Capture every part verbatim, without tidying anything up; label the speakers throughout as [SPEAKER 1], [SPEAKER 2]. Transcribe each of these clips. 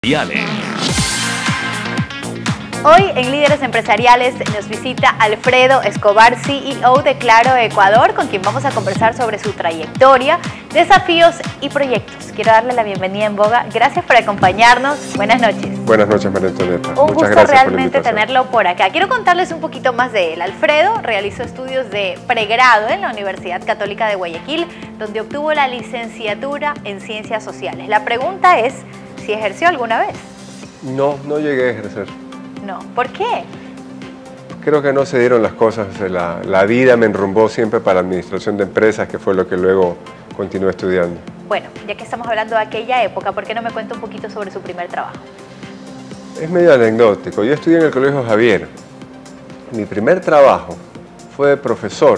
[SPEAKER 1] Hoy en Líderes Empresariales nos visita Alfredo Escobar, C E O de Claro Ecuador, con quien vamos a conversar sobre su trayectoria, desafíos y proyectos. Quiero darle la bienvenida en Boga. Gracias por acompañarnos. Buenas noches.
[SPEAKER 2] Buenas noches, María Antonieta.
[SPEAKER 1] Un
[SPEAKER 2] Muchas
[SPEAKER 1] gusto
[SPEAKER 2] gracias
[SPEAKER 1] realmente
[SPEAKER 2] por la
[SPEAKER 1] tenerlo por acá. Quiero contarles un poquito más de él. Alfredo realizó estudios de pregrado en la Universidad Católica de Guayaquil, donde obtuvo la licenciatura en Ciencias Sociales. La pregunta es si ejerció alguna vez.
[SPEAKER 2] No, no llegué a ejercer.
[SPEAKER 1] No. ¿Por qué?
[SPEAKER 2] Creo que no se dieron las cosas. La, la vida me enrumbó siempre para administración de empresas, que fue lo que luego continué estudiando.
[SPEAKER 1] Bueno, ya que estamos hablando de aquella época, ¿por qué no me cuenta un poquito sobre su primer trabajo?
[SPEAKER 2] Es medio anecdótico. Yo estudié en el Colegio Javier. Mi primer trabajo fue de profesor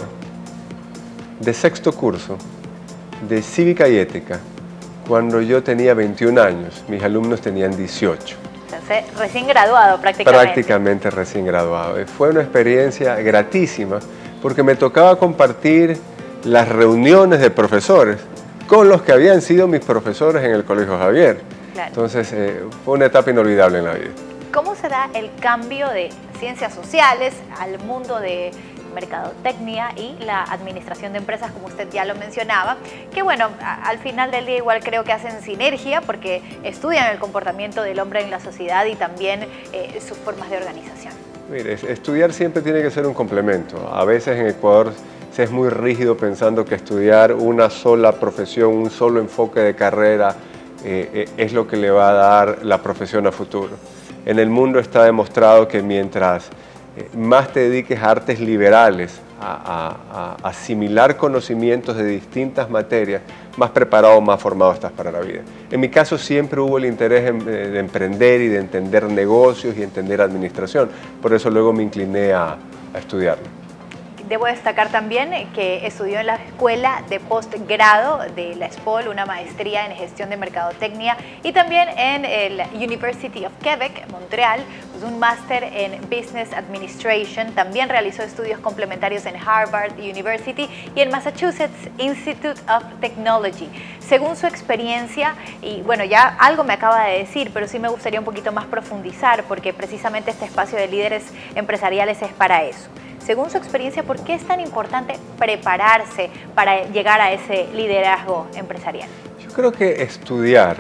[SPEAKER 2] de sexto curso de Cívica y Ética, cuando yo tenía veintiún años. Mis alumnos tenían dieciocho.
[SPEAKER 1] Entonces, recién graduado prácticamente.
[SPEAKER 2] Prácticamente recién graduado. Fue una experiencia gratísima porque me tocaba compartir las reuniones de profesores con los que habían sido mis profesores en el Colegio Javier.
[SPEAKER 1] Claro.
[SPEAKER 2] Entonces, eh, fue una etapa inolvidable en la vida.
[SPEAKER 1] ¿Cómo se da el cambio de ciencias sociales al mundo de mercadotecnia y la administración de empresas, como usted ya lo mencionaba, que bueno, a, al final del día igual creo que hacen sinergia porque estudian el comportamiento del hombre en la sociedad y también eh, sus formas de organización?
[SPEAKER 2] Mire, estudiar siempre tiene que ser un complemento. A veces en Ecuador se es muy rígido pensando que estudiar una sola profesión, un solo enfoque de carrera eh, eh, es lo que le va a dar la profesión a futuro. En el mundo está demostrado que mientras más te dediques a artes liberales, a, a, a asimilar conocimientos de distintas materias, más preparado, más formado estás para la vida. En mi caso siempre hubo el interés en, de emprender y de entender negocios y entender administración, por eso luego me incliné a, a estudiarlo.
[SPEAKER 1] Debo destacar también que estudió en la escuela de postgrado de la ESPOL, una maestría en gestión de mercadotecnia, y también en el University of Quebec, Montreal, pues un máster en Business Administration. También realizó estudios complementarios en Harvard University y en Massachusetts Institute of Technology. Según su experiencia, y bueno, ya algo me acaba de decir, pero sí me gustaría un poquito más profundizar, porque precisamente este espacio de líderes empresariales es para eso. Según su experiencia, ¿por qué es tan importante prepararse para llegar a ese liderazgo empresarial?
[SPEAKER 2] Yo creo que estudiar,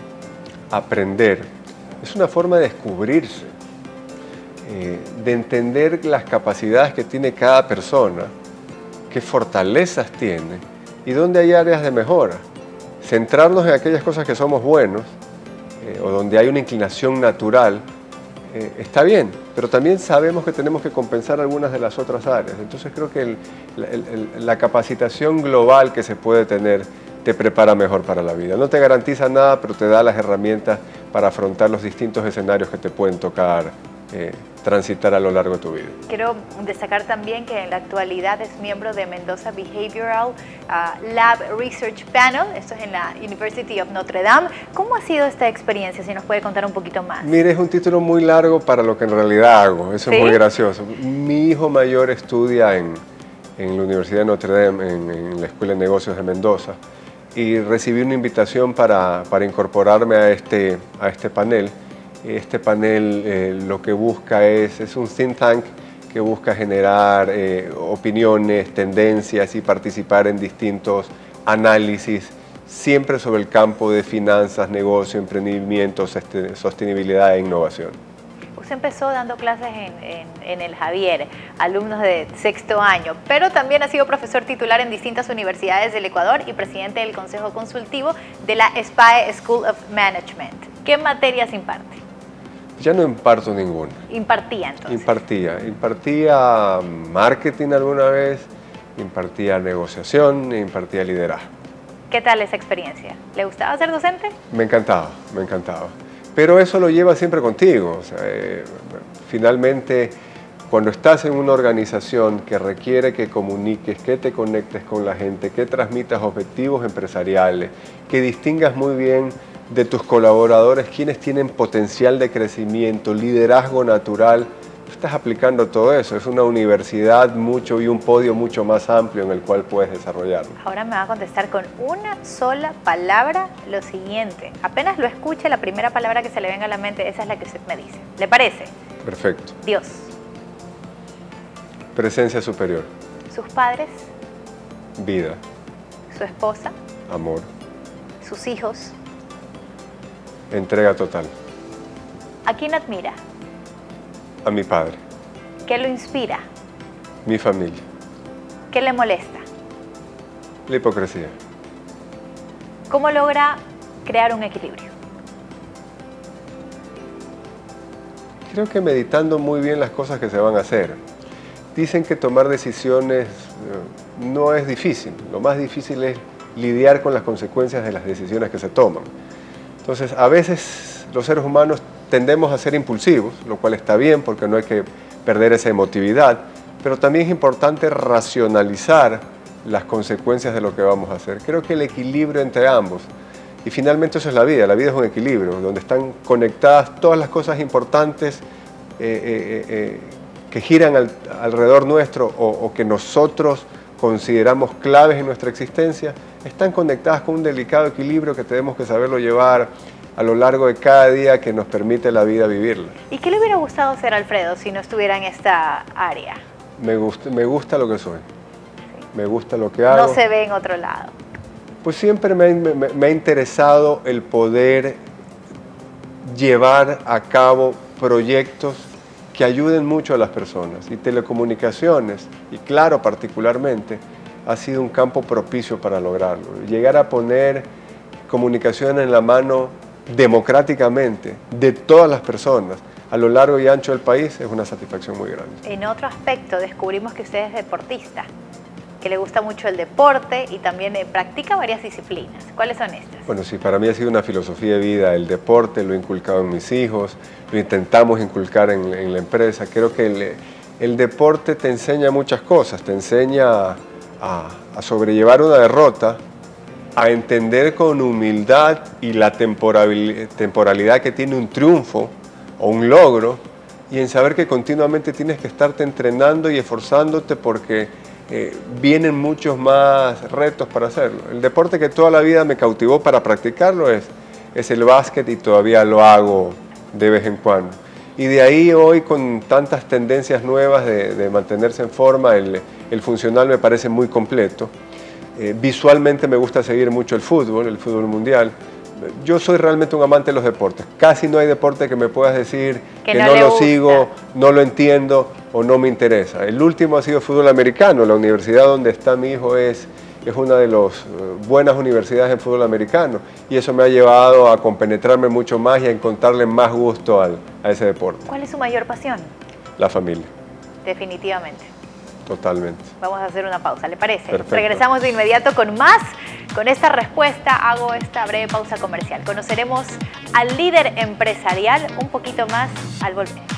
[SPEAKER 2] aprender, es una forma de descubrirse, eh, de entender las capacidades que tiene cada persona, qué fortalezas tiene y dónde hay áreas de mejora. Centrarnos en aquellas cosas que somos buenos eh, o donde hay una inclinación natural, Eh, está bien, pero también sabemos que tenemos que compensar algunas de las otras áreas. Entonces creo que el, el, el, la capacitación global que se puede tener te prepara mejor para la vida. No te garantiza nada, pero te da las herramientas para afrontar los distintos escenarios que te pueden tocar eh, transitar a lo largo de tu vida.
[SPEAKER 1] Quiero destacar también que en la actualidad es miembro de Mendoza Behavioral uh, Lab Research Panel, esto es en la University of Notre Dame. ¿Cómo ha sido esta experiencia? Si nos puede contar un poquito más.
[SPEAKER 2] Mire, es un título muy largo para lo que en realidad hago, eso
[SPEAKER 1] ¿Sí?
[SPEAKER 2] Es muy gracioso. Mi hijo mayor estudia en, en la Universidad de Notre Dame, en, en la Escuela de Negocios de Mendoza, y recibí una invitación para, para incorporarme a este, a este panel. Este panel eh, lo que busca es, es un think tank que busca generar eh, opiniones, tendencias y participar en distintos análisis, siempre sobre el campo de finanzas, negocio, emprendimiento, sostenibilidad e innovación.
[SPEAKER 1] Usted empezó dando clases en, en, en el Javier, alumnos de sexto año, pero también ha sido profesor titular en distintas universidades del Ecuador y presidente del Consejo Consultivo de la S P A E School of Management. ¿Qué materias imparte?
[SPEAKER 2] Ya no imparto ninguna.
[SPEAKER 1] ¿Impartía entonces?
[SPEAKER 2] Impartía. Impartía marketing alguna vez, impartía negociación, impartía liderazgo.
[SPEAKER 1] ¿Qué tal esa experiencia? ¿Le gustaba ser docente?
[SPEAKER 2] Me encantaba, me encantaba. Pero eso lo lleva siempre contigo. O sea, eh, finalmente, cuando estás en una organización que requiere que comuniques, que te conectes con la gente, que transmitas objetivos empresariales, que distingas muy bien de tus colaboradores quienes tienen potencial de crecimiento, liderazgo natural, estás aplicando todo eso. Es una universidad mucho y un podio mucho más amplio en el cual puedes desarrollarlo.
[SPEAKER 1] Ahora me va a contestar con una sola palabra lo siguiente. Apenas lo escuche, la primera palabra que se le venga a la mente, esa es la que usted me dice. ¿Le parece?
[SPEAKER 2] Perfecto.
[SPEAKER 1] Dios.
[SPEAKER 2] Presencia superior.
[SPEAKER 1] Sus padres.
[SPEAKER 2] Vida.
[SPEAKER 1] Su esposa.
[SPEAKER 2] Amor.
[SPEAKER 1] Sus hijos.
[SPEAKER 2] Entrega total.
[SPEAKER 1] ¿A quién admira?
[SPEAKER 2] A mi padre.
[SPEAKER 1] ¿Qué lo inspira?
[SPEAKER 2] Mi familia.
[SPEAKER 1] ¿Qué le molesta?
[SPEAKER 2] La hipocresía.
[SPEAKER 1] ¿Cómo logra crear un equilibrio?
[SPEAKER 2] Creo que meditando muy bien las cosas que se van a hacer. Dicen que tomar decisiones eh, no es difícil. Lo más difícil es lidiar con las consecuencias de las decisiones que se toman. Entonces, a veces los seres humanos tendemos a ser impulsivos, lo cual está bien porque no hay que perder esa emotividad, pero también es importante racionalizar las consecuencias de lo que vamos a hacer. Creo que el equilibrio entre ambos, y finalmente eso es la vida, la vida es un equilibrio, donde están conectadas todas las cosas importantes eh, eh, eh, que giran al, alrededor nuestro o, o que nosotros consideramos claves en nuestra existencia, están conectadas con un delicado equilibrio que tenemos que saberlo llevar a lo largo de cada día que nos permite la vida vivirla.
[SPEAKER 1] ¿Y qué le hubiera gustado hacer a Alfredo si no estuviera en esta área?
[SPEAKER 2] Me gusta, me gusta lo que soy, me gusta lo que hago.
[SPEAKER 1] No se ve en otro lado.
[SPEAKER 2] Pues siempre me, me, me ha interesado el poder llevar a cabo proyectos que ayuden mucho a las personas, y telecomunicaciones, y claro particularmente, ha sido un campo propicio para lograrlo. Llegar a poner comunicación en la mano democráticamente de todas las personas a lo largo y ancho del país es una satisfacción muy grande.
[SPEAKER 1] En otro aspecto descubrimos que usted es deportista, que le gusta mucho el deporte y también eh, practica varias disciplinas. ¿Cuáles son estas?
[SPEAKER 2] Bueno, sí, para mí ha sido una filosofía de vida el deporte, lo he inculcado en mis hijos, lo intentamos inculcar en, en la empresa. Creo que el, el deporte te enseña muchas cosas, te enseña a, a sobrellevar una derrota, a entender con humildad y la temporalidad que tiene un triunfo o un logro, y en saber que continuamente tienes que estarte entrenando y esforzándote porque eh, vienen muchos más retos para hacerlo. El deporte que toda la vida me cautivó para practicarlo es, es el básquet, y todavía lo hago de vez en cuando. Y de ahí hoy, con tantas tendencias nuevas de, de mantenerse en forma, el, el funcional me parece muy completo. Eh, visualmente me gusta seguir mucho el fútbol, el fútbol mundial. Yo soy realmente un amante de los deportes. Casi no hay deporte que me puedas decir que, que no, no lo gusta. sigo, no lo entiendo o no me interesa. El último ha sido fútbol americano. La universidad donde está mi hijo es, es una de las uh, buenas universidades en fútbol americano, y eso me ha llevado a compenetrarme mucho más y a encontrarle más gusto al, a ese deporte.
[SPEAKER 1] ¿Cuál es su mayor pasión?
[SPEAKER 2] La familia.
[SPEAKER 1] Definitivamente.
[SPEAKER 2] Totalmente.
[SPEAKER 1] Vamos a hacer una pausa, ¿le parece?
[SPEAKER 2] Perfecto.
[SPEAKER 1] Regresamos de inmediato con más. Con esta respuesta hago esta breve pausa comercial. Conoceremos al líder empresarial un poquito más al volver.